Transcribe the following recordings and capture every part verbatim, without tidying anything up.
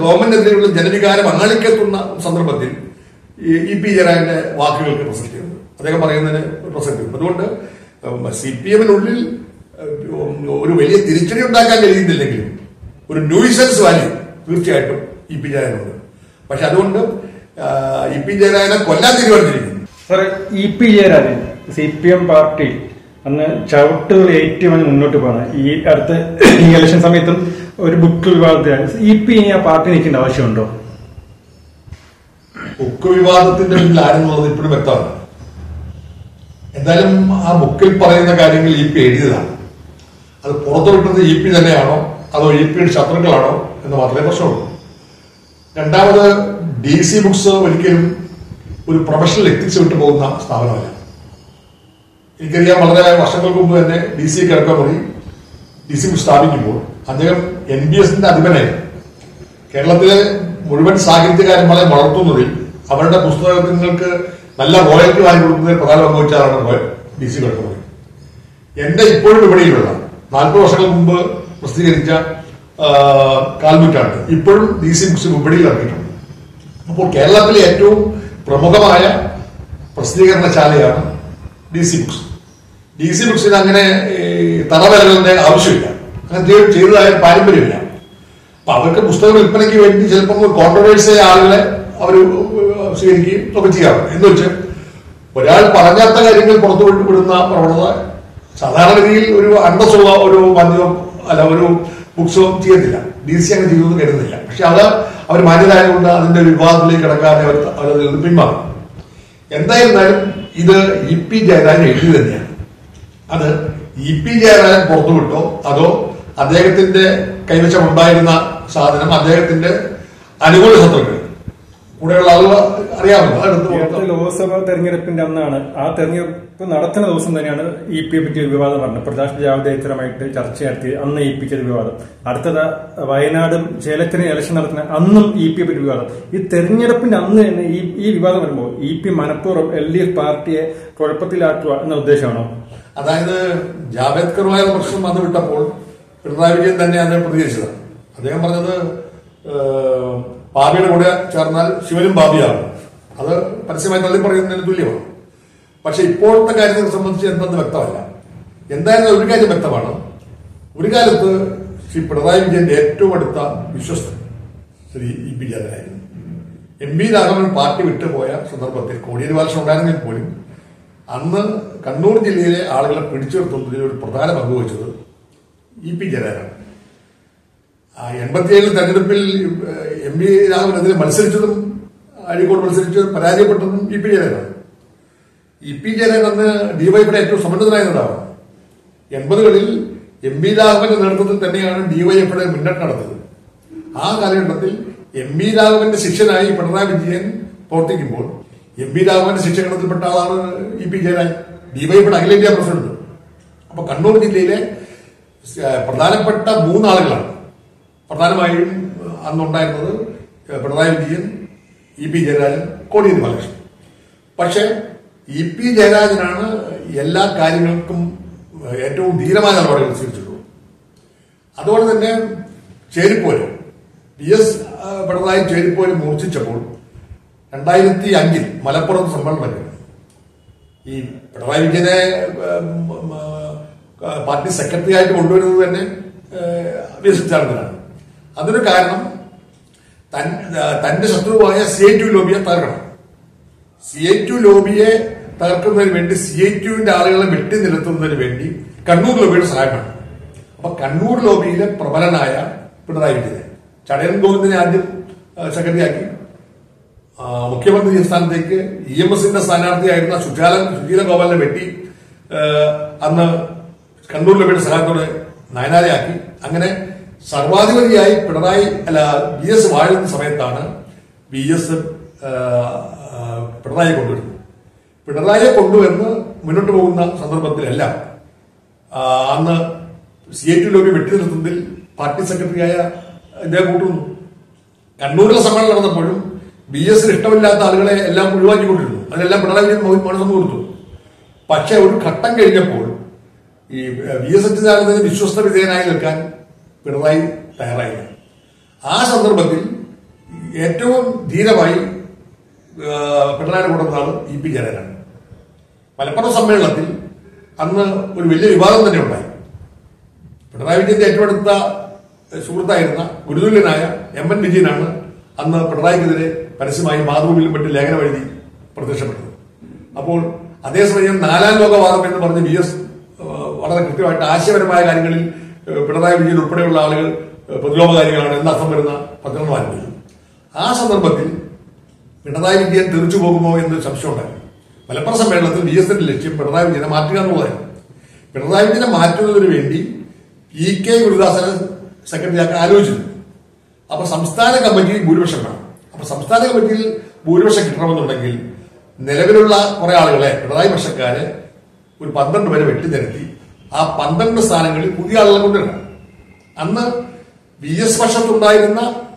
ഗവൺമെന്റിനെതിരെയുള്ള ജനവികാരം അങ്ങാളിക്കെത്തുന്ന സന്ദർഭത്തിൽ E P ജയരാജന്റെ വാക്കുകൾക്ക് പ്രസക്തിയുണ്ട്, അദ്ദേഹം പറയുന്നതിന് പ്രസക്തിയുണ്ട്. അതുകൊണ്ട് സി പി എമ്മിനുള്ളിൽ ഒരു വലിയ തിരിച്ചടി ഉണ്ടാക്കാൻ കഴിയുന്നില്ലെങ്കിലും ഒരു ന്യൂസൻസ് വാല്യൂ തീർച്ചയായിട്ടും ഇ പി ജയരാജനുണ്ട്. പക്ഷെ അതുകൊണ്ട് ഇ പി ജയരാജനെ കൊല്ലാൻ തീരുമാനിച്ചിരിക്കുന്നു. സാറേ, E P Jayarajan C P M party അന്ന് ചവിട്ടുകൾ ഏറ്റവും മുന്നോട്ട് പോകണം. ഈ അടുത്ത ഈ ഇലക്ഷൻ സമയത്തും ഒരു ബുക്ക് വിവാദത്തിലാണ്. ഇ പി ആ പാർട്ടി നിൽക്കേണ്ട ആവശ്യമുണ്ടോ? ബുക്ക് വിവാദത്തിന്റെ പിന്നിൽ ആരെന്നുള്ളത് ഇപ്പോഴും വ്യക്തമാണ്. എന്തായാലും ആ ബുക്കിൽ പറയുന്ന കാര്യങ്ങൾ ഇ പി എഴുതിയതാണ്. അത് പുറത്തുവിട്ടത് ഇ പി തന്നെയാണോ അതോ ഇ പിയുടെ ശത്രുക്കളാണോ എന്ന് മാത്രമേ പ്രശ്നമുള്ളൂ. രണ്ടാമത് ഡി സി ബുക്സ് ഒരിക്കലും ഒരു പ്രൊഫഷണൽ എത്തിക്സ് വിട്ടു പോകുന്ന സ്ഥാപനമല്ല. എനിക്കറിയാം, വളരെ വർഷങ്ങൾക്ക് മുമ്പ് തന്നെ D C Kizhakemuri D C book സ്ഥാപിക്കുമ്പോൾ അദ്ദേഹം എൻ ബി എസിന്റെ അധിപനായിരുന്നു. കേരളത്തിലെ മുഴുവൻ സാഹിത്യകാരന്മാരെ വളർത്തുന്നതിൽ അവരുടെ പുസ്തകങ്ങൾക്ക് നല്ല റോയൽറ്റി വാങ്ങി കൊടുക്കുന്നതിൽ പ്രധാന പങ്കുവച്ചാലാണ് ഡി സി കിഴക്കമുറി. എന്റെ ഇപ്പോഴും വിപണിയിലുള്ള നാൽപ്പത് വർഷങ്ങൾക്ക് മുമ്പ് പ്രസിദ്ധീകരിച്ച കാൽനൂറ്റാണ്ട് ഇപ്പോഴും ഡി സി ബുക്സ് വിപണിയിൽ ഇറങ്ങിയിട്ടുണ്ട്. അപ്പോൾ കേരളത്തിലെ ഏറ്റവും പ്രമുഖമായ പ്രസിദ്ധീകരണശാലയാണ് D C books. D C ബുക്സിന് അങ്ങനെ തറവരകളുടെ ആവശ്യമില്ല, അങ്ങനെ ചെയ്തതായ പാരമ്പര്യമില്ല. അപ്പൊ അവർക്ക് പുസ്തക വിൽപ്പനയ്ക്ക് വേണ്ടി ചിലപ്പോൾ കോൺട്രവേഴ്സിയായ ആളുകളെ അവർ സ്വീകരിക്കുകയും ഒക്കെ ചെയ്യാറുണ്ട്. എന്ന് വെച്ച് ഒരാൾ പറഞ്ഞാത്ത കാര്യങ്ങൾ പുറത്തു വിടുന്ന പ്രവണത സാധാരണഗതിയിൽ ഒരു അന്തസ്സുള്ള ഒരു മാധ്യമം അല്ല ഒരു ബുക്സോ ചെയ്യത്തില്ല. ഡി സി അങ്ങനെ ചെയ്തു കരുതുന്നില്ല. പക്ഷെ അത് അവർ മാന്യരായതുകൊണ്ട് അതിന്റെ വിവാദത്തിലേക്ക് കിടക്കാതെ അവർ അവരതിൽ നിന്ന് പിന്മാറും. എന്തായിരുന്നാലും ഇത് ഇ പി ജയരാജൻ എഴുതി തന്നെയാണ്. അത് ഇ പി ജയരാജൻ പുറത്തുവിട്ടോ അതോ അദ്ദേഹത്തിന്റെ കൈവശമുണ്ടായിരുന്ന സാധനം അദ്ദേഹത്തിന്റെ അനുകൂല ശത്രുക്കൾ കൂടെയുള്ള ആളുകൾ അറിയാമല്ലോ. ലോക്സഭാ തെരഞ്ഞെടുപ്പിന്റെ അന്നാണ്, ആ തെരഞ്ഞെടുപ്പ് നടത്തുന്ന ദിവസം തന്നെയാണ് ഇ പിയെ പറ്റി ഒരു വിവാദം പറഞ്ഞത്. പ്രകാശ് ജാവ്ദേക്കറുമായിട്ട് ചർച്ച നടത്തി അന്ന് ഇ പിക്ക് ഒരു വിവാദം. അടുത്തത് വയനാടും ചേലത്തിനും ഇലക്ഷൻ നടത്തുന്ന അന്നും ഇ പിയെ പറ്റി വിവാദം. ഈ തെരഞ്ഞെടുപ്പിന്റെ അന്ന് തന്നെ ഈ ഈ വിവാദം വരുമ്പോൾ ഇ പി മനഃപൂർവ്വം എൽ ഡി എഫ് പാർട്ടിയെ കുഴപ്പത്തിലാക്കുക എന്ന ഉദ്ദേശമാണോ? അതായത് ജാവേദ്കറുമായ പ്രശ്നം വന്നു വിട്ടപ്പോൾ പിണറായി വിജയൻ തന്നെ അദ്ദേഹം പ്രതികരിച്ചതാണ്. അദ്ദേഹം പറഞ്ഞത് ബാബിയുടെ കൂടെ ചേർന്നാൽ ശിവനും ബാബിയാകും. അത് പരസ്യമായി തള്ളി പറയുന്നതിന് തുല്യമാണ്. പക്ഷെ ഇപ്പോഴത്തെ കാര്യത്തെ സംബന്ധിച്ച് എന്തെന്ന് വ്യക്തമല്ല. എന്തായാലും ഒരു കാര്യം വ്യക്തമാണ്, ഒരു കാലത്ത് ശ്രീ പിണറായി വിജയന്റെ ഏറ്റവും അടുത്ത വിശ്വസ്തൻ ശ്രീ ഇ പി ജയരാജനായിരുന്നു. എം പി രാഘവൻ പാർട്ടി വിട്ടുപോയ സന്ദർഭത്തിൽ കോടിയേരി ബാലകൃഷ്ണൻ ഉണ്ടായിരുന്നെങ്കിൽ പോലും അന്ന് കണ്ണൂർ ജില്ലയിലെ ആളുകളെ പിടിച്ചു നിർത്തുന്നതിൽ ഒരു പ്രധാന പങ്ക് വഹിച്ചത് ഇ പി ജയരാജനാണ്. എൺപത്തിയേഴിൽ തെരഞ്ഞെടുപ്പിൽ എം പി രാഘവനെതിരെ മത്സരിച്ചതും അഴീക്കോട് മത്സരിച്ചതും പരാജയപ്പെട്ടതും ഇ പി ജയരാജനാണ്. ഇ പി ജയരാജൻ അന്ന് ഡിവൈഎഫിയുടെ ഏറ്റവും സമ്പന്നനായ നേതാവാണ്. എൺപതുകളിൽ എം പി രാഘവന്റെ നേതൃത്വത്തിൽ തന്നെയാണ് ഡിവൈഎഫിയുടെ മുന്നേറ്റം നടത്തിയത്. ആ കാലഘട്ടത്തിൽ എം പി രാഘവന്റെ ശിഷ്യനായി പിണറായി വിജയൻ പ്രവർത്തിക്കുമ്പോൾ എം പി രാഘവന്റെ ശിക്ഷണത്തിൽപ്പെട്ട ആളാണ് ഇ പി ജയരാജൻ, ഡിവൈഎഫിയുടെ അഖിലേന്ത്യാ പ്രസിഡന്റ്. അപ്പൊ കണ്ണൂർ ജില്ലയിലെ പ്രധാനപ്പെട്ട മൂന്നാളുകളാണ് പ്രധാനമായും അന്നുണ്ടായിരുന്നത് പിണറായി വിജയൻ, ഇ പി ജയരാജൻ, കോടിയേരി ബാലകൃഷ്ണൻ. പക്ഷെ ഇ പി ജയരാജനാണ് എല്ലാ കാര്യങ്ങൾക്കും ഏറ്റവും ധീരമായ നടപടികൾ സ്വീകരിച്ചിട്ടുള്ളത്. അതുപോലെ തന്നെ ചേരിപ്പോര് പി എസ് പിണറായി ചേരിപ്പോര് മൂർച്ഛിച്ചപ്പോൾ രണ്ടായിരത്തി അഞ്ചിൽ മലപ്പുറത്ത് സമ്മേളനം നടന്നു. ഈ പിണറായി വിജയനെ പാർട്ടി സെക്രട്ടറി ആയിട്ട് കൊണ്ടുവരുന്നത് തന്നെ വി എസ് അച്യുതാനന്ദനാണ്. അതിന് കാരണം തന്റെ ശത്രുവായ സി ഐ ടു ലോബിയെ തകർക്കണം. സി ഐ ടു ലോബിയെ തകർക്കുന്നതിന് വേണ്ടി സി ഐ ടുവിന്റെ ആളുകളെ വെട്ടി നിരത്തുന്നതിന് വേണ്ടി കണ്ണൂർ ലോബിയുടെ സഹായമാണ്. അപ്പൊ കണ്ണൂർ ലോബിയിലെ പ്രബലനായ പിണറായി വിജയൻ ചടയൻ ഗോവിന്ദനെ ആദ്യം സെക്രട്ടറിയാക്കി. മുഖ്യമന്ത്രി സ്ഥാനത്തേക്ക് ഇ എം എസിന്റെ സ്ഥാനാർത്ഥിയായിരുന്ന സുജാല സുശീല ഗോപാലിനെ വെട്ടി അന്ന് കണ്ണൂർ ലോബിയുടെ സഹായത്തോടെ നയനാരയാക്കി. അങ്ങനെ സർവാധിപതിയായി പിണറായി അല്ല വി എസ് വാഴുന്ന സമയത്താണ് വി എസ് പിണറായിയെ കൊണ്ടുവരുന്നത്. പിണറായിയെ കൊണ്ടുവന്ന് മുന്നോട്ട് പോകുന്ന സന്ദർഭത്തിലെല്ലാം അന്ന് സി ഐ ടി ലോബി വെട്ടി നിർത്തുന്നതിൽ പാർട്ടി സെക്രട്ടറിയായ ഇദ്ദേഹം കൂട്ടുന്നു. കണ്ണൂരിലെ സമ്മേളനം നടന്നപ്പോഴും ബി എസിന് ഇഷ്ടമില്ലാത്ത ആളുകളെ എല്ലാം ഒഴിവാക്കിക്കൊണ്ടിരുന്നു. അതിനെല്ലാം പിണറായി വിജയൻ മനസ്സം കൊടുത്തു. പക്ഷെ ഒരു ഘട്ടം കഴിഞ്ഞപ്പോൾ ഈ വി എസ് അച്യുതാനന്ദന് വിശ്വസ്ത വിധേയനായി നിൽക്കാൻ പിണറായി തയ്യാറായില്ല. ആ സന്ദർഭത്തിൽ ഏറ്റവും ധീരമായി പിണറായിയുടെ കൂടെ നിന്നാണ് ഇ പി ജയരാജൻ. മലപ്പുറം സമ്മേളനത്തിൽ അന്ന് ഒരു വലിയ വിവാദം തന്നെ ഉണ്ടായി. പിണറായി വിജയന്റെ ഏറ്റവും അടുത്ത സുഹൃത്തായിരുന്ന ഗുരുതുല്യനായ എം എൻ വിജയനാണ് അന്ന് പിണറായിക്കെതിരെ പരസ്യമായി മാതൃഭൂമിയിലും മറ്റ് ലേഖനം എഴുതി പ്രത്യക്ഷപ്പെട്ടത്. അപ്പോൾ അതേസമയം നാലാം ലോകവാദം എന്ന് പറഞ്ഞ് വി എസ് വളരെ കൃത്യമായിട്ട് ആശയപരമായ കാര്യങ്ങളിൽ പിണറായി വിജയൻ ഉൾപ്പെടെയുള്ള ആളുകൾ പ്രതിലോമകാരികളാണ് എന്ന അർത്ഥം വരുന്ന പത്രങ്ങൾ ആരംഭിച്ചു. ആ സന്ദർഭത്തിൽ പിണറായി വിജയൻ തെറിച്ചു പോകുമോ എന്ന് സംശയമുണ്ടായി. മലപ്പുറം സമ്മേളനത്തിൽ വി എസിന്റെ ലക്ഷ്യം പിണറായി വിജയനെ മാറ്റുക എന്നുള്ളതായിരുന്നു. പിണറായി വിജയനെ മാറ്റുന്നതിന് വേണ്ടി ഇ കെ ഗുരുദാസനെ സെക്രട്ടറിയാക്കാൻ ആലോചിച്ചിരുന്നു. അപ്പൊ സംസ്ഥാന കമ്മിറ്റിയിൽ ഭൂരിപക്ഷം വേണം. അപ്പൊ സംസ്ഥാന കമ്മിറ്റിയിൽ ഭൂരിപക്ഷം കിട്ടണമെന്നുണ്ടെങ്കിൽ നിലവിലുള്ള കുറെ ആളുകളെ പിണറായി പക്ഷക്കാരെ ഒരു പന്ത്രണ്ട് പേരെ വെട്ടിനിരത്തി ആ പന്ത്രണ്ട് സ്ഥാനങ്ങളിൽ പുതിയ ആളുകളെ കൊണ്ടുവരണം. അന്ന് വി എസ് പക്ഷത്തുണ്ടായിരുന്ന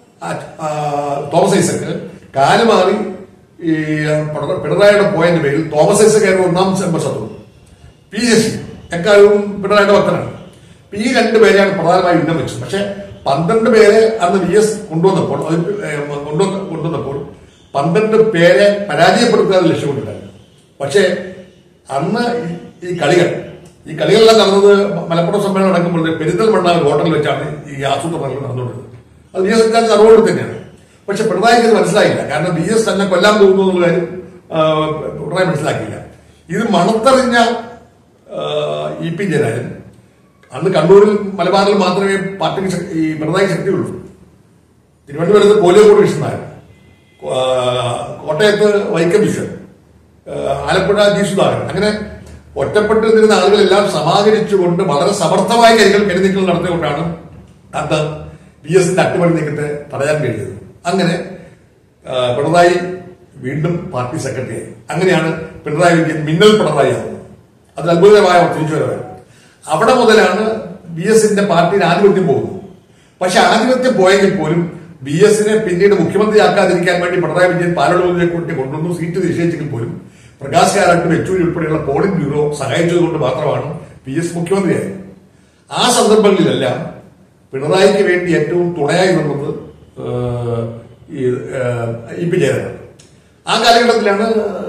തോമസ് ഐസക്ക് കാലുമാറി ഈ പിണറായിയുടെ പോയിന്റ് പേരിൽ തോമസ് ഐസക്കായിരുന്നു ഒന്നാം ശത്രു. പി ശശി എക്കാലവും പിണറായിയുടെ ഭക്തനാണ്. ഈ രണ്ടുപേരെയാണ് പ്രധാനമായി ഉന്നം വെച്ചത്. പക്ഷെ പന്ത്രണ്ട് പേരെ അന്ന് വി എസ് കൊണ്ടുവന്നപ്പോൾ കൊണ്ടുവന്ന കൊണ്ടുവന്നപ്പോൾ പന്ത്രണ്ട് പേരെ പരാജയപ്പെടുത്താൻ ലക്ഷ്യമിട്ടുണ്ടായിരുന്നു. പക്ഷേ അന്ന് ഈ കളികൾ ഈ കളികളെല്ലാം നടന്നത് മലപ്പുറം സമ്മേളനം നടക്കുമ്പോൾ പെരിന്തൽമണ്ണ ഹോട്ടലിൽ വെച്ചാണ് ഈ ആസൂത്രണങ്ങൾ നടന്നുകൊണ്ടിരുന്നത്. അത് വി എസ് എക്കാലത്ത് അറിവോട് തന്നെയാണ്. പക്ഷെ പിണറായിക്ക് ഇത് മനസ്സിലായില്ല. കാരണം വി എസ് തന്നെ കൊല്ലാൻ പോകുന്നു എന്നുള്ള കാര്യം പിണറായി മനസ്സിലാക്കിയില്ല. ഇത് മണത്തറിഞ്ഞ ഇ പി ജയരാജൻ അന്ന് കണ്ണൂരിൽ മലബാറിൽ മാത്രമേ പാർട്ടിക്ക് ഈ പിണറായി ശക്തിയുള്ളൂ. തിരുവനന്തപുരത്ത് കോലിയക്കോട് കൃഷ്ണനായർ, കോട്ടയത്ത് വൈക്കം വിശ്വൻ, ആലപ്പുഴ ജി സുധാകരൻ, അങ്ങനെ ഒറ്റപ്പെട്ടു നിന്നിരുന്ന ആളുകളെല്ലാം സമാഹരിച്ചുകൊണ്ട് വളരെ സമർത്ഥമായ കാര്യങ്ങൾ കരുനീക്കൽ നടത്തിക്കൊണ്ടാണ് അന്ന് വി എസിന്റെ അട്ടിമറി നീക്കത്തെ തടയാൻ കഴിയുന്നത്. അങ്ങനെ പിണറായി വീണ്ടും പാർട്ടി സെക്രട്ടറിയായി. അങ്ങനെയാണ് പിണറായി വിജയൻ മിന്നൽ പിണറായി ആവുന്നത്. അത് അത്ഭുതകരമായ തിരിച്ചുവരവാണ്. അവിടെ മുതലാണ് ബി എസിന്റെ പാർട്ടിയിൽ ആധിപത്യം പോകുന്നത്. പക്ഷെ ആധിപത്യം പോയെങ്കിൽ പോലും ബി എസിനെ പിന്നീട് മുഖ്യമന്ത്രിയാക്കാതിരിക്കാൻ വേണ്ടി പിണറായി വിജയൻ പാലടൂരിനെ കൂട്ടി കൊണ്ടുവന്നു. സീറ്റ് നിശ്ചയിച്ചെങ്കിൽ പോലും പ്രകാശ് കാരാട്ടും യെച്ചൂരി ഉൾപ്പെടെയുള്ള പോളിംഗ് ബ്യൂറോ സഹായിച്ചതുകൊണ്ട് മാത്രമാണ് പി എസ് മുഖ്യമന്ത്രിയായത്. ആ സന്ദർഭങ്ങളിലെല്ലാം പിണറായിക്ക് വേണ്ടി ഏറ്റവും തുണയായി നിന്നത് ഇ പി ജയരാജൻ. ആ കാലഘട്ടത്തിലാണ്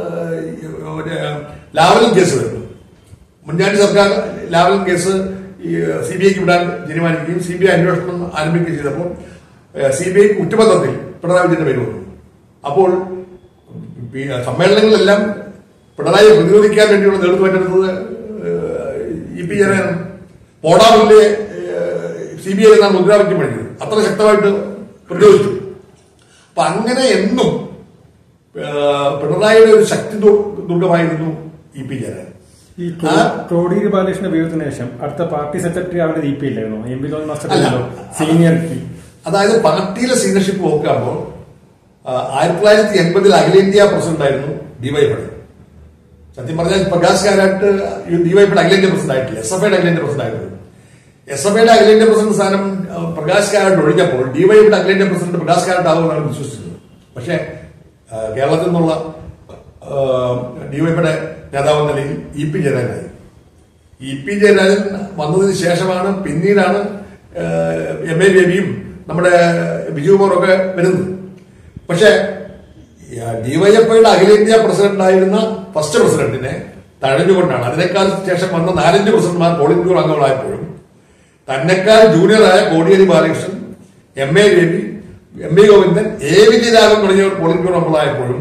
ലാവലിൻ കേസ് വരുന്നത്. മുൻകാണ്ടി സർക്കാർ ലാവലിൻ കേസ് സി ബി ഐക്ക് വിടാൻ തീരുമാനിക്കുകയും സി ബി ഐ അന്വേഷണം ആരംഭിക്കുകയും ചെയ്തപ്പോൾ സി ബി ഐ കുറ്റപത്രത്തിൽ പിണറായി വിജയന്റെ പേര് വന്നു. അപ്പോൾ സമ്മേളനങ്ങളിലെല്ലാം പിണറായിയെ പ്രതിരോധിക്കാൻ വേണ്ടിയുള്ള നേതൃത്വം ഏറ്റെടുത്തത് ഇ പി ജയരാജൻ. പോടാറിലെ സി ബി ഐ എന്നാണ് മുദ്രാവാക്യം പഠിച്ചത്. അത്ര ശക്തമായിട്ട് പ്രതിരോധിച്ചു. അപ്പൊ അങ്ങനെ എന്നും പിണറായിയുടെ ഒരു ശക്തി ദുർഗമായിരുന്നു ഇ പി ജയരാജൻ. ഈ കോടിയേരി ബാലകൃഷ്ണന്റെ വിയോഗത്തിന് ശേഷം അടുത്ത പാർട്ടി സെക്രട്ടറി ആവേണ്ടത് ഇ പി ഇല്ലായിരുന്നു, M P Thomas master seniority. അതായത് പാർട്ടിയിലെ സീനിയർഷിപ്പ് നോക്കുമ്പോൾ ആയിരത്തി തൊള്ളായിരത്തി എൺപതിൽ അഖിലേന്ത്യാ പ്രസിഡന്റ് ആയിരുന്നു ഡിവൈഎഫ്ഐ. സത്യം പറഞ്ഞാൽ പ്രകാശ് കാരാട്ട് ഡിവൈഎഫ്ഐയുടെ അഖിലേന്ത്യാ പ്രസിഡന്റ് ആയിട്ടില്ല, എസ് എഫ് ഐയുടെ അഖിലേന്ത്യാ പ്രസിഡന്റ് ആയിരുന്നു. എസ് എഫ് ഐയുടെ അഖിലേന്ത്യാ പ്രസിഡന്റ് സ്ഥാനം പ്രകാശ് കാരാട്ട് ഒഴിഞ്ഞപ്പോൾ ഡിവൈഎഫ്ഐയുടെ അഖിലേന്ത്യാ പ്രസിഡന്റ് പ്രകാശ് കാരാട്ട് ആകുമെന്നാണ് വിശ്വസിച്ചത്. പക്ഷേ കേരളത്തിൽ നിന്നുള്ള ഡിവൈഎഫ്ഐയുടെ നേതാവ് എന്ന നിലയിൽ ഇ പി ജയരാജനായി. ഇ പി ജയരാജൻ വന്നതിന് ശേഷമാണ് പിന്നീടാണ് എം എ ബേബിയും നമ്മുടെ ബിജുകുമാറും ഒക്കെ വരുന്നത്. പക്ഷെ ഡിവൈഎഫ്ഐയുടെ അഖിലേന്ത്യാ പ്രസിഡന്റായിരുന്ന ഫസ്റ്റ് പ്രസിഡന്റിനെ തഴഞ്ഞുകൊണ്ടാണ് അതിനേക്കാൾ ശേഷം വന്ന നാലഞ്ച് പ്രസിഡന്റ്മാർ പോളിറ്റ് ബ്യൂറോ അംഗങ്ങളായപ്പോഴും തന്നെക്കാൾ ജൂനിയറായ Kodiyeri Balakrishnan, M A Baby, M V Govindan, A Vijayaraghavan തുടങ്ങിയവർ പോളിറ്റ് ബ്യൂറോ അംഗങ്ങളായപ്പോഴും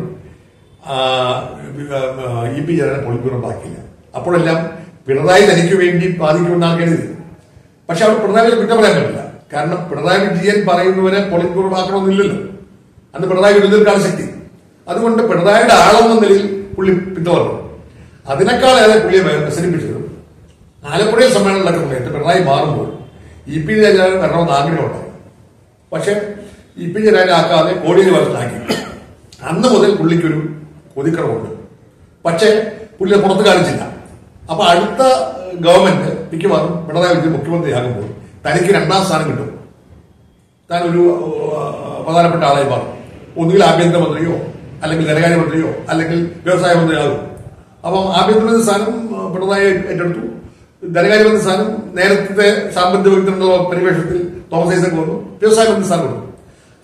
E P Jayarajan politburo ഉണ്ടാക്കിയില്ല. അപ്പോഴെല്ലാം പിണറായി തനിക്ക് വേണ്ടി ബാധിക്കുമെന്നാണ് കരുതി. പക്ഷെ അവിടെ പിണറായി കുറ്റം പറയാൻ പറ്റില്ല. കാരണം പിണറായി വിജയൻ പറയുന്നവരെ പോളിറ്റ് ബ്യൂറോ ആക്കണമെന്നില്ലല്ലോ. അന്ന് പിണറായി എതിർക്കാണ് ശക്തി. അതുകൊണ്ട് പിണറായിയുടെ ആളെന്ന നിലയിൽ പുള്ളി പിന്തുടർന്നു. അതിനേക്കാളേറെ പുള്ളിയെ വ്യസനിപ്പിച്ചത് ആലപ്പുഴയിൽ സമ്മേളനം നടക്കുന്ന സമയത്ത് പിണറായി മാറുമ്പോൾ ഇ പി ജയരാജൻ വരണമെന്ന് ആഗ്രഹമുണ്ടായി. പക്ഷെ ഇ പി ജയരാജൻ ആക്കാതെ കോടിയേരി ബാലകൃഷ്ണനാക്കി. അന്ന് മുതൽ പുള്ളിക്കൊരു കൊതിക്കറവുണ്ട്. പക്ഷെ പുള്ളിയെ പുറത്ത് കാണിച്ചില്ല. അപ്പൊ അടുത്ത ഗവൺമെന്റ് മിക്കവാറും പിണറായി വിജയൻ മുഖ്യമന്ത്രിയാകുമ്പോൾ തനിക്ക് രണ്ടാം സ്ഥാനം കിട്ടും. താൻ ഒരു പ്രധാനപ്പെട്ട ആളായി മാറും. ഒന്നുകിൽ ആഭ്യന്തരമന്ത്രിയോ അല്ലെങ്കിൽ ധനകാര്യമന്ത്രിയോ അല്ലെങ്കിൽ വ്യവസായ മന്ത്രിയാകും. അപ്പം ആഭ്യന്തരമന്ത്രി സ്ഥാനം പിണറായി ഏറ്റെടുത്തു. ധനകാര്യമന്ത്രി സ്ഥാനം നേരത്തെ സാമ്പത്തിക വിദഗ്ധരുടെ പരിവേഷത്തിൽ തോമസ് ഐസക് വന്നു. വ്യവസായ മന്ത്രി സ്ഥാനം കൊടുത്തു.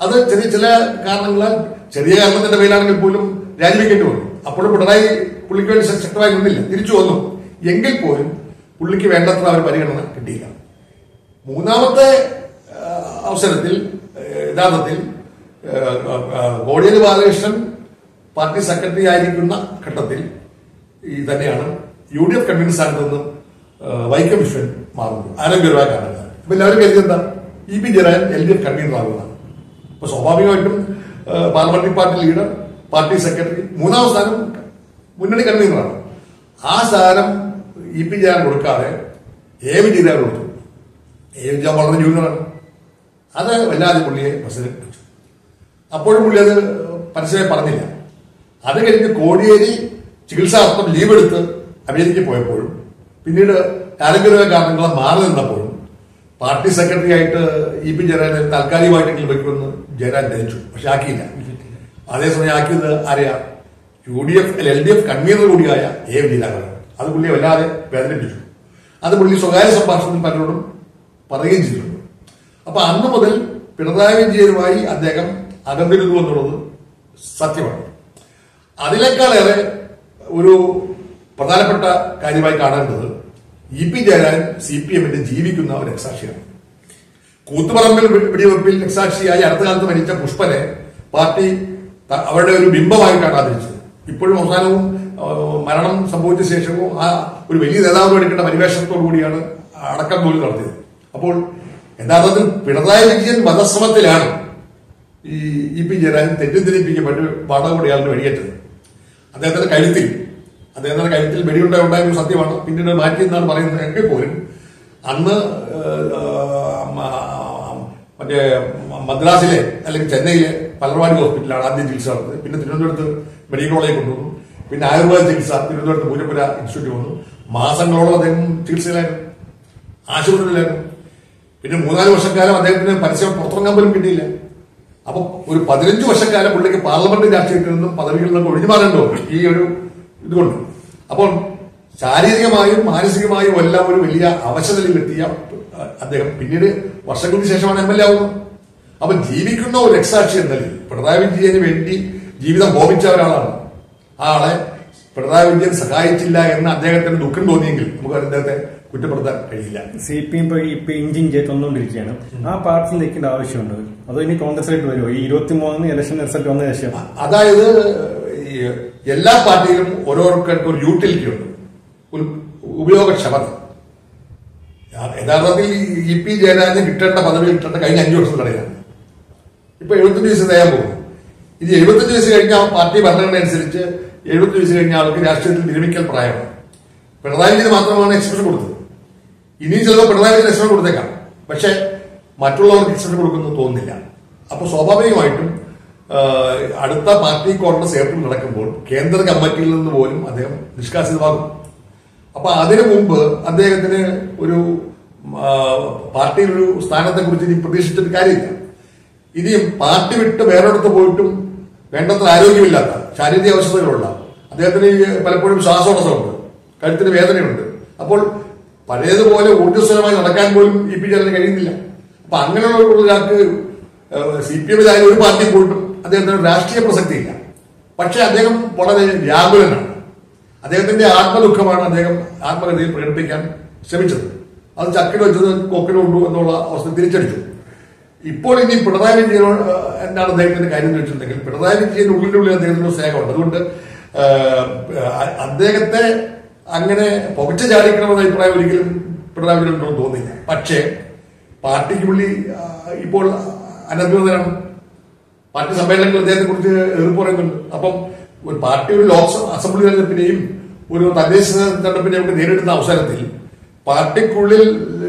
അത് ചെറിയ ചില കാരണങ്ങളാൽ, ചെറിയ കാരണത്തിന്റെ പേരിലാണെങ്കിൽ പോലും രാജിവെക്കേണ്ടി വന്നു. അപ്പോഴും പിണറായി പുള്ളിക്ക് വേണ്ടി ശക്തമായി നിന്നില്ല, തിരിച്ചു വന്നു. എങ്കിൽ പോലും പുള്ളിക്ക് വേണ്ടത്ര അവർ പരിഗണന കിട്ടിയില്ല. മൂന്നാമത്തെ അവസരത്തിൽ യഥാർത്ഥത്തിൽ കോടിയേരി ബാലകൃഷ്ണൻ പാർട്ടി സെക്രട്ടറി ആയിരിക്കുന്ന ഘട്ടത്തിൽ ഈ തന്നെയാണ് യു ഡി എഫ് കൺവീനർ സ്ഥാനത്ത് നിന്നും വൈക്കം വിശ്വൻ മാറുന്നത്. ആരോഗ്യപരമായ കാരണങ്ങൾ. അപ്പൊ എല്ലാവരും കരുതി എന്താ, E P Jayarajan L D F convenor ആകുന്നതാണ്. അപ്പൊ സ്വാഭാവികമായിട്ടും parliamentary party leader, party secretary, മൂന്നാം സ്ഥാനം മുന്നണി കൺവീനറാണ്. ആ സ്ഥാനം ഇ പി ജയരാജൻ കൊടുക്കാതെ എ വി ജയരാജൻ കൊടുത്തു. എ വി ജയരാജൻ വളരെ ജൂനിയറാണ്. അത് വല്ലാതെ പുള്ളിയെ ബസ്സിൽ വെച്ചു. അപ്പോഴും പുള്ളി അത് പരസ്യമായി പറഞ്ഞില്ല. അത് കഴിഞ്ഞ് കോടിയേരി ചികിത്സാർത്ഥം ലീവ് എടുത്ത് അമേരിക്കയിൽ പോയപ്പോഴും പിന്നീട് ആരോഗ്യപരമായ കാരണങ്ങളെ മാറി നിന്നപ്പോഴും പാർട്ടി സെക്രട്ടറി ആയിട്ട് ഇ പി ജയരാജൻ താൽക്കാലികമായിട്ടെങ്കിലും വെക്കുമെന്ന് ജയരാജൻ ധരിച്ചു. പക്ഷെ ആക്കിയില്ല. അതേസമയം ആക്കിയത് ആരെയാ? U D F L D F convenor കൂടിയായ എ വിജയരാഘവൻ. അത് പുള്ളിയെ വല്ലാതെ വേദനിപ്പിച്ചു. അത് പുള്ളി സ്വകാര്യ സംഭാഷണത്തിൽ പലരോടും പറയുകയും ചെയ്തിട്ടുണ്ട്. അപ്പൊ അന്ന് മുതൽ പിണറായി വിജയനുമായി അദ്ദേഹം അകന്നിരുന്നു എന്നുള്ളത് സത്യമാണ്. അതിനേക്കാളേറെ ഒരു പ്രധാനപ്പെട്ട കാര്യമായി കാണേണ്ടത് E P Jayarajan C P എമ്മിന്റെ ജീവിക്കുന്ന ഒരു രക്തസാക്ഷിയാണ്. കൂത്തുപറമ്പിൽ വെടിവെപ്പിൽ രക്തസാക്ഷിയായി അടുത്ത കാലത്ത് മരിച്ച പുഷ്പനെ പാർട്ടി അവരുടെ ഒരു ബിംബമായിട്ടാണ് ആദരിച്ചത്. ഇപ്പോഴും അവസാനവും മരണം സംഭവിച്ച ശേഷവും ആ ഒരു വലിയ നേതാവ് എടുക്കേണ്ട പരിവേഷത്തോടു കൂടിയാണ് അടക്കം പോലും നടത്തിയത്. അപ്പോൾ യഥാർത്ഥത്തിൽ പിണറായി വിജയൻ വധശ്രമത്തിലാണ് ഈ ഇ പി ജയരാജൻ തെറ്റിദ്ധരിപ്പിക്കപ്പെട്ട് വാടകോടിയാളിന് വെടിയേറ്റത്. അദ്ദേഹത്തിന്റെ കഴുത്തിൽ അദ്ദേഹത്തിന്റെ കഴുത്തിൽ വെടിയുണ്ട ഉണ്ടായിരുന്ന സത്യമാണ്. പിന്നീട് മാറ്റിയെന്നാണ് പറയുന്നത്. എങ്കിൽ പോലും അന്ന് മറ്റേ മദ്രാസിലെ അല്ലെങ്കിൽ ചെന്നൈയിലെ പലർവാടി ഹോസ്പിറ്റലാണ് ആദ്യം ചികിത്സ നടന്നത്. പിന്നെ തിരുവനന്തപുരത്ത് മെഡിക്കൽ കോളേജിൽ കൊണ്ടുവന്നു. പിന്നെ ആയുർവേദ ചികിത്സ തിരുവനന്തപുരത്ത് പൂജപ്പുര ഇൻസ്റ്റിറ്റ്യൂട്ടിൽ വന്നു. മാസങ്ങളോളം അദ്ദേഹം ചികിത്സയിലായിരുന്നു, ആശുപത്രിയിലായിരുന്നു. പിന്നെ മൂന്നാല് വർഷക്കാലം അദ്ദേഹത്തിന് പരസ്യം പുറത്തിറങ്ങാൻ പോലും കിട്ടിയില്ല. അപ്പൊ ഒരു പതിനഞ്ച് വർഷക്കാലം പുള്ളിക്ക് പാർലമെന്റ് രാഷ്ട്രീയത്തിൽ നിന്നും പദവികളിൽ നിന്നും ഒഴിഞ്ഞു മാറേണ്ടോ ഈ ഒരു ഇതുകൊണ്ട്. അപ്പോൾ ശാരീരികമായും മാനസികമായും എല്ലാം ഒരു വലിയ അവശതയിലെത്തിയ അദ്ദേഹം പിന്നീട് വർഷങ്ങൾക്ക് ശേഷമാണ് എം എൽ എ ആവുന്നത്. അപ്പൊ ജീവിക്കുന്ന ഒരു രക്തസാക്ഷി എന്ന നിലയിൽ പിണറായി വിജയന് വേണ്ടി ജീവിതം ഹോമിച്ച ഒരാളാണ്. ആ ആളെ പിണറായി വിജയൻ സഹായിച്ചില്ല എന്ന് അദ്ദേഹത്തിന് ദുഃഖം തോന്നിയെങ്കിൽ നമുക്ക് അദ്ദേഹത്തെ കുറ്റപ്പെടുത്താൻ കഴിയില്ല. സി പി എം ഇപ്പൊ ഇഞ്ചിൻ തന്നുകൊണ്ടിരിക്കുകയാണ്. ആ പാർട്ടിയിൽ നിൽക്കേണ്ട ആവശ്യമുണ്ട്. അതോ ഇനി കോൺഗ്രസിലേക്ക് വരുമോ ഈ ഇരുപത്തി മൂന്നിന് ഇലക്ഷൻ റിസൾട്ട് വന്ന ശേഷം? അതായത് എല്ലാ പാർട്ടിയിലും ഓരോരുത്തർക്കും ഒരു യൂട്ടിലിറ്റി ഉണ്ട്, ഒരു ഉപയോഗക്ഷമത. യഥാർത്ഥത്തിൽ ഇ പി ജയരാജന് കിട്ടേണ്ട പദവി കിട്ടേണ്ട കഴിഞ്ഞ അഞ്ചു വർഷം തടയാണ്. ഇപ്പൊ എഴുപത്തഞ്ച് വയസ്സ് തയ്യാൻ പോകുന്നു. ഇനി എഴുപത്തഞ്ച് വയസ്സ് കഴിഞ്ഞാൽ പാർട്ടി ഭരണഘടന അനുസരിച്ച് എഴുപത്തി വയസ്സ് കഴിഞ്ഞ ആൾക്ക് രാഷ്ട്രീയത്തിൽ വിരമിക്കൽ പ്രായമാണ്. പിണറായി വിജയന് മാത്രമാണ് എക്സ്പ്രഷൻ കൊടുത്തത്. ഇനിയും ചിലപ്പോൾ പിണറായി വിജയൻ എക്സ്പ്രഷൻ കൊടുത്തേക്കാം. പക്ഷെ മറ്റുള്ളവർക്ക് എക്സ്പ്രഷൻ കൊടുക്കുന്നത് തോന്നുന്നില്ല. അപ്പൊ സ്വാഭാവികമായിട്ടും അടുത്ത പാർട്ടി കോൺഗ്രസ് ഏപ്രിൽ നടക്കുമ്പോൾ കേന്ദ്ര കമ്മിറ്റിയിൽ നിന്ന് പോലും അദ്ദേഹം നിഷ്കാസിതമാകും. അപ്പൊ അതിനു മുമ്പ് അദ്ദേഹത്തിന് ഒരു പാർട്ടിയിൽ ഒരു സ്ഥാനത്തെ കുറിച്ച് ഇനി പ്രതീക്ഷിച്ചിട്ട് കാര്യമില്ല. ഇനിയും പാർട്ടി വിട്ട് വേറെടുത്ത് പോയിട്ടും വേണ്ടത്ര ആരോഗ്യമില്ലാത്ത, ശാരീരിക അവശതകളുള്ള അദ്ദേഹത്തിന് പലപ്പോഴും ശ്വാസോടസമുണ്ട്, കഴുത്തിന് വേദനയുണ്ട്. അപ്പോൾ പഴയതുപോലെ ഊർജ്ജസ്വലമായി നടക്കാൻ പോലും ഇ പി ജയരാജന് കഴിയുന്നില്ല. അപ്പൊ അങ്ങനെയുള്ള ഒരാൾക്ക് സി പി എമ്മിലായ ഒരു പാർട്ടി പോയിട്ടും അദ്ദേഹത്തിന് രാഷ്ട്രീയ പ്രസക്തിയില്ല. പക്ഷെ അദ്ദേഹം വളരെ വ്യാകുലനാണ്. അദ്ദേഹത്തിന്റെ ആത്മദുഃഖമാണ് അദ്ദേഹം ആത്മകഥയിൽ പ്രകടിപ്പിക്കാൻ ശ്രമിച്ചത്. അത് ചക്കിന് വെച്ചത് കൊക്കിന് കൊണ്ടു എന്നുള്ള അവസ്ഥ തിരിച്ചടിച്ചു. ഇപ്പോൾ ഇനി പിണറായി വിജയനോട് എന്താണ് അദ്ദേഹത്തിന്റെ കാര്യം എന്ന് വെച്ചിട്ടുണ്ടെങ്കിൽ പിണറായി വിജയന്റെ ഉള്ളിന്റെ ഉള്ളിൽ അദ്ദേഹത്തിന് സ്നേഹമുണ്ട്. അതുകൊണ്ട് അദ്ദേഹത്തെ അങ്ങനെ പുകച്ചു ചാടിക്കണമെന്ന അഭിപ്രായം ഒരിക്കലും പിണറായി വിജയനോട് തോന്നില്ല. പക്ഷേ പാർട്ടിക്ക് പുള്ളി ഇപ്പോൾ അനധികൃതനാണ്. പാർട്ടി സമ്മേളനങ്ങളിൽ അദ്ദേഹത്തെ കുറിച്ച് എതിർപ്പ് പറയുന്നുണ്ട്. അപ്പം ഒരു പാർട്ടി ഒരു ലോക്സഭ അസംബ്ലി തെരഞ്ഞെടുപ്പിനെയും ഒരു തദ്ദേശ തെരഞ്ഞെടുപ്പിനെയും ഒക്കെ നേരിടുന്ന അവസരത്തിൽ പാർട്ടിക്കുള്ളിൽ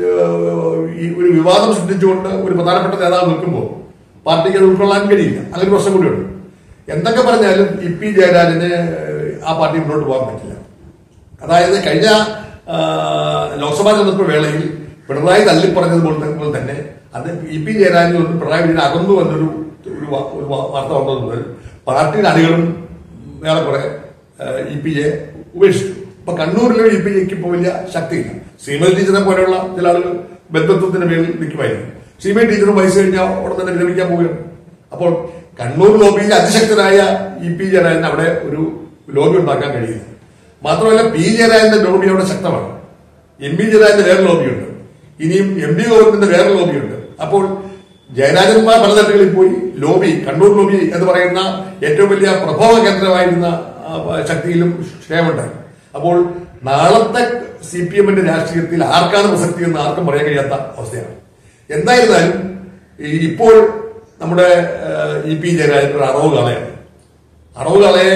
ഈ ഒരു വിവാദം സൃഷ്ടിച്ചുകൊണ്ട് ഒരു പ്രധാനപ്പെട്ട നേതാവ് നിൽക്കുമ്പോൾ പാർട്ടിക്ക് അത് ഉൾക്കൊള്ളാൻ കഴിയില്ല. അങ്ങനെ ഒരു പ്രശ്നം കൂടിയുണ്ട്. എന്തൊക്കെ പറഞ്ഞാലും ഇ പി ജയരാജന് ആ പാർട്ടി മുന്നോട്ട് പോകാൻ പറ്റില്ല. അതായത് കഴിഞ്ഞ ലോക്സഭാ തെരഞ്ഞെടുപ്പ് വേളയിൽ പിണറായി തള്ളിപ്പറഞ്ഞതുപോലെ തന്നെ അത് ഇ പി ജയരാജനിൽ നിന്ന് പിണറായി വിജയൻ അകന്നു എന്നൊരു ഒരു വാർത്ത വന്നത് മുതൽ പാർട്ടിയുടെ അണികളും ഏറെക്കുറെ ഇ പി ജെ ഉപേക്ഷിച്ചു. ഇപ്പൊ കണ്ണൂരിലും ഇ പി ജെക്ക് ഇപ്പോൾ വലിയ ശക്തിയില്ല. ശ്രീമതി ടീച്ചറെ പോലെയുള്ള ചില ആളുകൾ ബന്ധത്വത്തിന്റെ പേരിൽ നിൽക്കുമായിരുന്നു. ശ്രീമതി ടീച്ചറും വയസ്സ് കഴിഞ്ഞാൽ ഉടൻ തന്നെ വിരമിക്കാൻ പോവുകയാണ്. അപ്പോൾ കണ്ണൂർ ലോബിയിൽ അതിശക്തനായ ഇ പി ജയരാജന് അവിടെ ഒരു ലോബി ഉണ്ടാക്കാൻ കഴിയില്ല. മാത്രമല്ല പി ജയരാജന്റെ ലോബി അവിടെ ശക്തമാണ്. എം പി ജയരാജന്റെ വേറെ ലോബിയുണ്ട്, ഇനിയും എം പി ഗോവിന്ദന്റെ വേറെ ലോബിയുണ്ട്. അപ്പോൾ ജയരാജന്മാർ പലതട്ടുകളിൽ പോയി ലോബി, കണ്ണൂർ ലോബി എന്ന് പറയുന്ന ഏറ്റവും വലിയ പ്രഭവ കേന്ദ്രമായിരുന്ന ശക്തിയിലും ക്ഷേമുണ്ടായി. അപ്പോൾ നാളത്തെ സി പി എമ്മിന്റെ രാഷ്ട്രീയത്തിൽ ആർക്കാണ് പ്രസക്തി എന്ന് ആർക്കും പറയാൻ കഴിയാത്ത അവസ്ഥയാണ്. എന്തായിരുന്നാലും ഇപ്പോൾ നമ്മുടെ ഇ പി ജയരാജൻ ഒരു അറവ് കാളയാണ്. അറവ് കാളയെ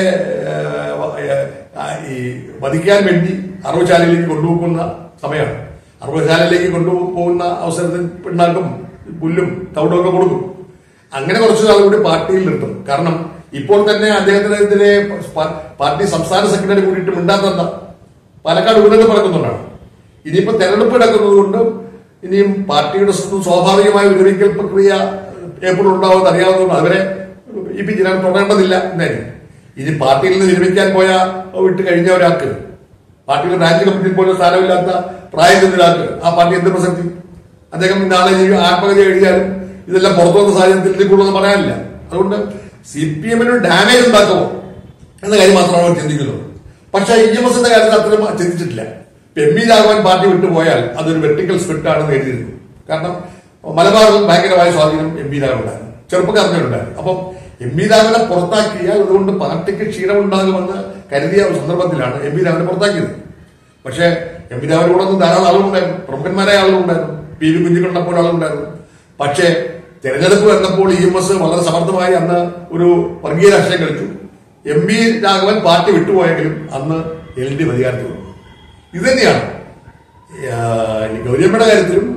ഈ വധിക്കാൻ വേണ്ടി അറവുശാലയിലേക്ക് കൊണ്ടുപോകുന്ന സമയമാണ്. അറവുശാലയിലേക്ക് കൊണ്ടുപോകുന്ന അവസരത്തിൽ പിണ്ണാക്കും പുല്ലും തവിടുമൊക്കെ കൊടുക്കും. അങ്ങനെ കുറച്ചു നാൾ കൂടി പാർട്ടിയിൽ നിർത്തും. കാരണം ഇപ്പോൾ തന്നെ അദ്ദേഹത്തിനെതിരെ പാർട്ടി സംസ്ഥാന സെക്രട്ടറി കൂടിയിട്ട് മിണ്ടാത്ത പാലക്കാട് വീണ്ടും പറക്കുന്നുണ്ടാണ്. ഇനിയിപ്പോ തെരഞ്ഞെടുപ്പ് നടക്കുന്നത് കൊണ്ട് ഇനിയും പാർട്ടിയുടെ സ്വാഭാവികമായ വിരമിക്കൽ പ്രക്രിയ എപ്പോഴും ഉണ്ടാവുമെന്ന് അറിയാവുന്നതുകൊണ്ട് അവരെ ഇ പി ജയരാജൻ തുടരേണ്ടതില്ല എന്നായിരിക്കും. ഇനി പാർട്ടിയിൽ നിന്ന് വിരമിക്കാൻ പോയ വിട്ട് കഴിഞ്ഞ ഒരാൾക്ക്, പാർട്ടിയുടെ ബ്രാഞ്ച് കമ്മിറ്റിയിൽ പോലും സ്ഥാനമില്ലാത്ത പ്രായം ചെന്ന ഒരാൾക്ക് ആ പാർട്ടി എന്ത് പ്രസക്തി? അദ്ദേഹം നാളെ ആത്മഹത്യ എഴുതിയാലും ഇതെല്ലാം പുറത്തു വന്ന സാഹചര്യത്തിൽ ഇതിൽ കൂടുതൽ പറയാനില്ല. അതുകൊണ്ട് സി പി എമ്മിന് ഡാമേജ് ഉണ്ടാക്കുമോ എന്ന കാര്യം മാത്രമാണ് അവർ ചിന്തിക്കുന്നത്. പക്ഷെ ഇ എം എസിന്റെ കാര്യത്തിൽ അത്രയും ചിന്തിച്ചിട്ടില്ല. എം വി രാഘവൻ പാർട്ടി വിട്ടുപോയാൽ അതൊരു വെർട്ടിക്കൽ സ്പ്ലിറ്റ് ആണെന്ന് എഴുതിയിരുന്നു. കാരണം മലബാറിൽ ഭയങ്കരമായ സ്വാധീനം എം വി രാഘവൻ ഉണ്ടായിരുന്നു, ചെറുപ്പക്കാർക്കുണ്ടായിരുന്നു. അപ്പം എം വി രാഘവനെ പുറത്താക്കിയാൽ അതുകൊണ്ട് പാർട്ടിക്ക് ക്ഷീണമുണ്ടാകുമെന്ന് കരുതിയ ഒരു സന്ദർഭത്തിലാണ് എം വി രാഘവനെ പുറത്താക്കിയത്. പക്ഷേ എം വി രാഘവൻ കൂടെ ഒന്നും ധാരാളം ആളുകളുണ്ടായിരുന്നു, പ്രമുഖന്മാരായ ആളുകളുണ്ടായിരുന്നു, പി വി കുഞ്ഞിക്കണ്ണപ്പോൾ ആളുകളുണ്ടായിരുന്നു. പക്ഷേ തെരഞ്ഞെടുപ്പ് വന്നപ്പോൾ ഇ എം എസ് വളരെ സമർത്ഥമായി അന്ന് ഒരു വർഗീയ രാഷ്ട്രീയം കളിച്ചു. എം വി രാഘവൻ പാർട്ടി വിട്ടുപോയെങ്കിലും അന്ന് എൽ ഡി എഫ് അധികാരത്തിൽ വന്നു. ഇത് തന്നെയാണ് ഗൗരിയമ്മയുടെ കാര്യത്തിലും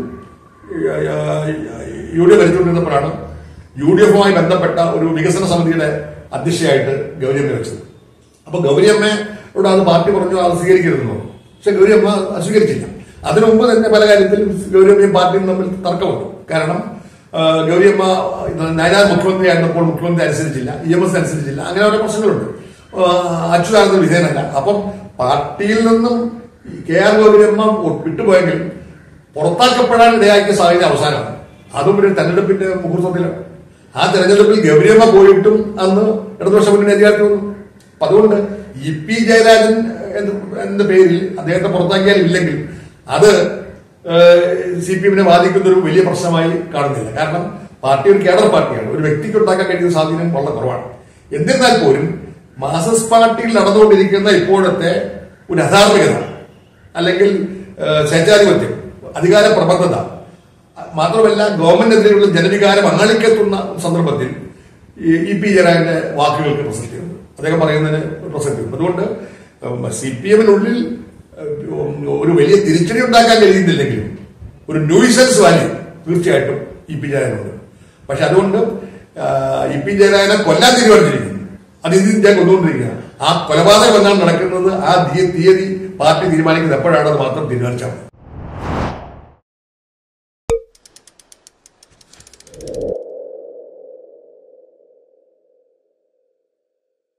യു ഡി എഫ് ഭരിച്ചുകൊണ്ടിരുന്നപ്പോഴാണ് യു ഡി എഫുമായി ബന്ധപ്പെട്ട ഒരു വികസന സമിതിയുടെ അധ്യക്ഷയായിട്ട് ഗൗരിയമ്മ വെച്ചത്. അപ്പൊ ഗൗരിയമ്മയോട് അത് പാർട്ടി പറഞ്ഞു അത് സ്വീകരിക്കരുതെന്നു. പക്ഷെ ഗൗരിയമ്മ സ്വീകരിച്ചില്ല. അതിനു മുമ്പ് തന്നെ പല കാര്യത്തിലും ഗൗരിയമ്മയും പാർട്ടിയും തമ്മിൽ തർക്കമുണ്ട്. കാരണം ഗൗരിയമ്മ നയനാർ മുഖ്യമന്ത്രി ആയിരുന്നപ്പോൾ മുഖ്യമന്ത്രി അനുസരിച്ചില്ല, ഇ എം എസ് അനുസരിച്ചില്ല, അങ്ങനെ ഓരോ പ്രശ്നങ്ങളുണ്ട്. അച്യുതാനന്ദ വിധേയനല്ല. അപ്പം പാർട്ടിയിൽ നിന്നും കെ ആർ ഗൗരിയമ്മ വിട്ടുപോയെങ്കിൽ പുറത്താക്കപ്പെടാൻ ഇടയാക്കിയ സാഹചര്യം അവസാനമാണ്. അതും ഒരു തെരഞ്ഞെടുപ്പിന്റെ മുഹൂർത്തത്തിലാണ്. ആ തെരഞ്ഞെടുപ്പിൽ ഗൗരിയമ്മ പോയിട്ടും അന്ന് ഇടതുപക്ഷ മുന്നണി അധികാരത്തിൽ വന്നു. അപ്പൊ അതുകൊണ്ട് ഇ പി ജയരാജൻ എന്ന പേരിൽ അദ്ദേഹത്തെ പുറത്താക്കിയാലും ഇല്ലെങ്കിൽ അത് സി പി എമ്മിനെ ബാധിക്കുന്ന ഒരു വലിയ പ്രശ്നമായി കാണുന്നില്ല. കാരണം പാർട്ടി ഒരു കേഡർ പാർട്ടിയാണ്, ഒരു വ്യക്തിക്ക് ഉണ്ടാക്കാൻ കഴിയുന്ന സ്വാധീനം വളരെ കുറവാണ്. എന്നിരുന്നാൽ പോലും മാർക്സിസ്റ്റ് പാർട്ടിയിൽ നടന്നുകൊണ്ടിരിക്കുന്ന ഇപ്പോഴത്തെ ഒരു അധാർമികത അല്ലെങ്കിൽ സ്വേച്ഛാധിപത്യം, അധികാര പ്രബദ്ധത, മാത്രമല്ല ഗവൺമെന്റിനെതിരെയുള്ള ജനവികാരം അങ്ങളിക്കെത്തുന്ന സന്ദർഭത്തിൽ ഇ പി ജയരാജന്റെ വാക്കുകൾക്ക് പ്രസക്തിയുണ്ട്, അദ്ദേഹം പറയുന്നതിന് പ്രസക്തിയുണ്ട്. അതുകൊണ്ട് സി പി എമ്മിനുള്ളിൽ ഒരു വലിയ തിരിച്ചടി ഉണ്ടാക്കാൻ കഴിയുന്നില്ലെങ്കിലും ഒരു ന്യൂയിസൻസ് വാല്യൂ തീർച്ചയായിട്ടും ഇ പി ജയരാജനുണ്ട്. പക്ഷെ അതുകൊണ്ട് ഇ പി ജയരാജനെ കൊല്ലാൻ തീരുമാനിച്ചിരിക്കുന്നു. അത് ഇന്ത്യ കൊന്നുകൊണ്ടിരിക്കുകയാണ്. ആ കൊലപാതകം എന്നാണ് നടക്കുന്നത്. ആ തീയതി പാർട്ടി തീരുമാനിക്കുന്നത് എപ്പോഴാണെന്ന് മാത്രം തീരുമാനിച്ചാൽ മതി.